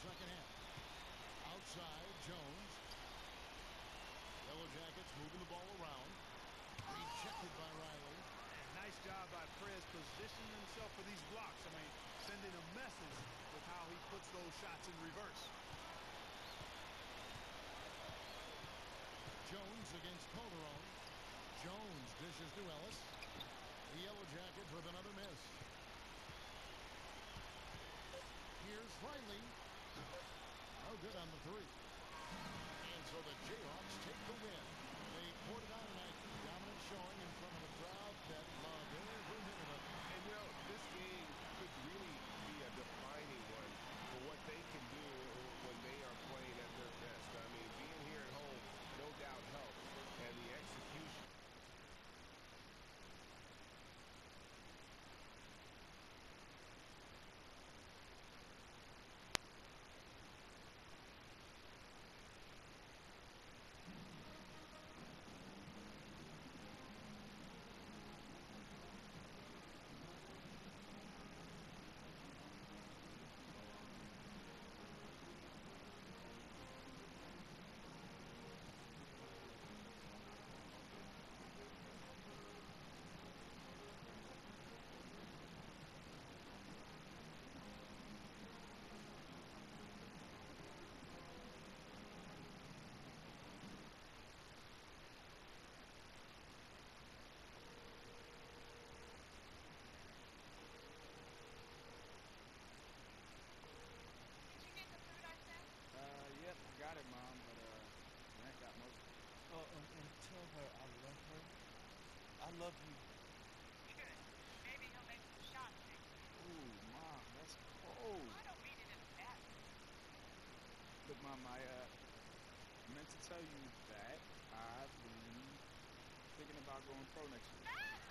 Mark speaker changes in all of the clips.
Speaker 1: second half. Outside, Jones. Yellow Jackets moving the ball around. Rejected by Riley.
Speaker 2: And nice job by Perez positioning himself for these blocks. I mean, sending a message with how he puts those shots in reverse.
Speaker 1: Jones against Calderon. Jones dishes to Ellis. The Yellow Jackets with another miss. Here's Riley. No good on the three. And so the Jayhawks take the win. They poured it on tonight. Dominant showing in front of a crowd that loved every minute of it.
Speaker 3: And, you know, this game could really be a defining one for what they can do when they are playing at their best. I mean, being here at home no doubt helps. And the execution.
Speaker 4: Yep, I got it, Mom, but, Matt got most of it.
Speaker 5: Oh, and tell her I love her. I love you.
Speaker 6: Good. Maybe he'll make some shots next week.
Speaker 4: Ooh, Mom, that's cold.
Speaker 6: I don't mean it in a bad way.
Speaker 4: Look, Mom, I, meant to tell you that I've been thinking about going pro next year.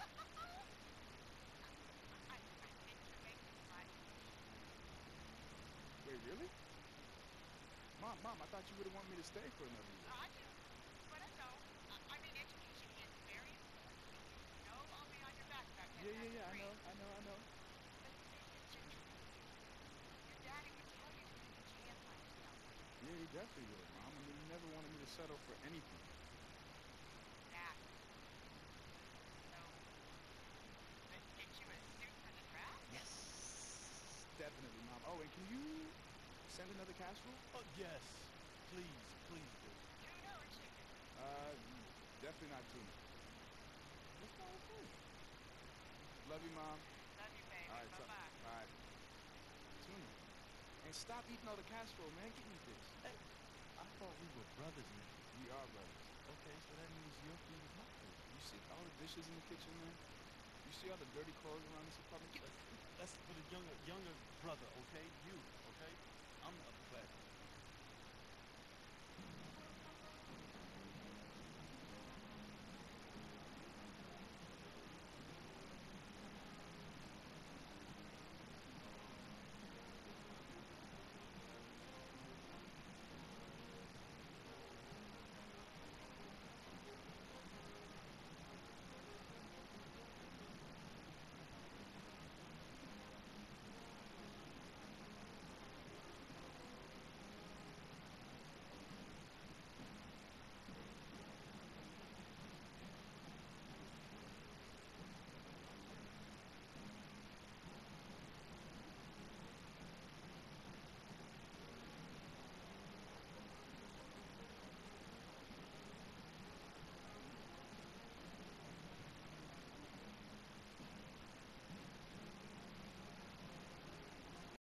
Speaker 6: I think you're making the right decision.
Speaker 4: Wait, really? Mom, I thought you would have wanted me to stay for another year.
Speaker 6: I do, but I don't. I mean, education is very important. You know I'll be on your back about getting
Speaker 4: Yeah,
Speaker 6: that degree.
Speaker 4: I know.
Speaker 6: But it's your dream. Your daddy would tell you to take a chance on yourself.
Speaker 4: Yeah, he definitely would, Mom. I mean, he never wanted me to settle for anything.
Speaker 6: Exactly. So, let's get you a suit for the draft?
Speaker 4: Yes, definitely, Mom. Oh, and can you send another cash flow?
Speaker 5: Oh, yes. Please do.
Speaker 6: Tuna or chicken?
Speaker 4: Definitely not tuna.
Speaker 5: That's not okay.
Speaker 4: Love you, Mom.
Speaker 6: Love you, baby.
Speaker 4: All right,
Speaker 6: Bye-bye.
Speaker 4: all right. Tuna. And stop eating all the cash flow, man. Give me this.
Speaker 5: Hey, I thought we were brothers now.
Speaker 4: We are brothers.
Speaker 5: Okay, so that means your food is my food.
Speaker 4: You see all the dishes in the kitchen, man? You see all the dirty clothes around this apartment?
Speaker 5: That's for the younger brother, okay? You, okay? I'm the upper class.